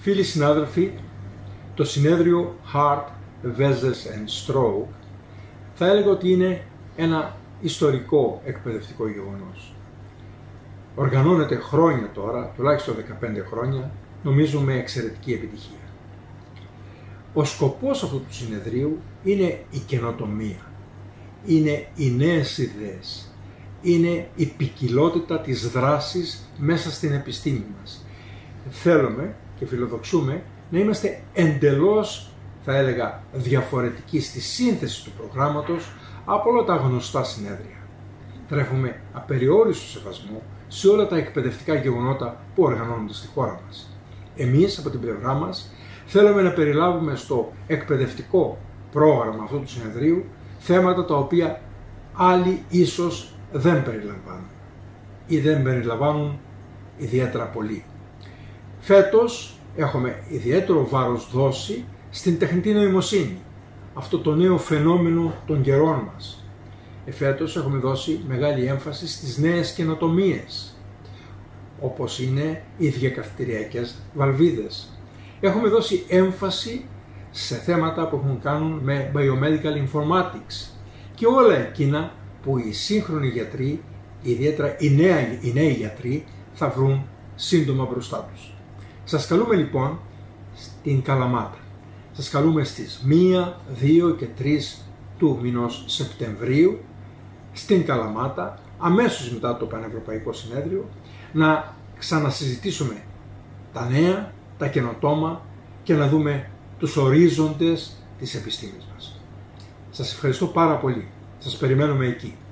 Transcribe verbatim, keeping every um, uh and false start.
Φίλοι συνάδελφοι, το συνέδριο Heart, Vessels and Stroke θα έλεγα ότι είναι ένα ιστορικό εκπαιδευτικό γεγονός. Οργανώνεται χρόνια τώρα, τουλάχιστον δεκαπέντε χρόνια, νομίζω με εξαιρετική επιτυχία. Ο σκοπός αυτού του συνεδρίου είναι η καινοτομία, είναι οι νέες ιδέες, είναι η ποικιλότητα της δράσης μέσα στην επιστήμη μας. Θέλουμε και φιλοδοξούμε να είμαστε εντελώς, θα έλεγα, διαφορετικοί στη σύνθεση του προγράμματος από όλα τα γνωστά συνέδρια. Τρέφουμε απεριόριστο σεβασμό σε όλα τα εκπαιδευτικά γεγονότα που οργανώνονται στη χώρα μας. Εμείς από την πλευρά μας θέλουμε να περιλάβουμε στο εκπαιδευτικό πρόγραμμα αυτού του συνεδρίου θέματα τα οποία άλλοι ίσως δεν περιλαμβάνουν ή δεν περιλαμβάνουν ιδιαίτερα πολύ. Φέτος έχουμε ιδιαίτερο βάρος δώσει στην τεχνητή νοημοσύνη, αυτό το νέο φαινόμενο των καιρών μας. Εφέτος έχουμε δώσει μεγάλη έμφαση στις νέες καινοτομίες, όπως είναι οι διακαυτηριακές βαλβίδες. Έχουμε δώσει έμφαση σε θέματα που έχουν να κάνουν με biomedical informatics και όλα εκείνα που οι σύγχρονοι γιατροί, ιδιαίτερα οι νέοι, οι νέοι γιατροί, θα βρουν σύντομα μπροστά τους. Σας καλούμε λοιπόν στην Καλαμάτα. Σας καλούμε στις μία, δύο και τρεις του μηνός Σεπτεμβρίου στην Καλαμάτα, αμέσως μετά το Πανευρωπαϊκό Συνέδριο, να ξανασυζητήσουμε τα νέα, τα καινοτόμα και να δούμε τους ορίζοντες της επιστήμης μας. Σας ευχαριστώ πάρα πολύ. Σας περιμένουμε εκεί.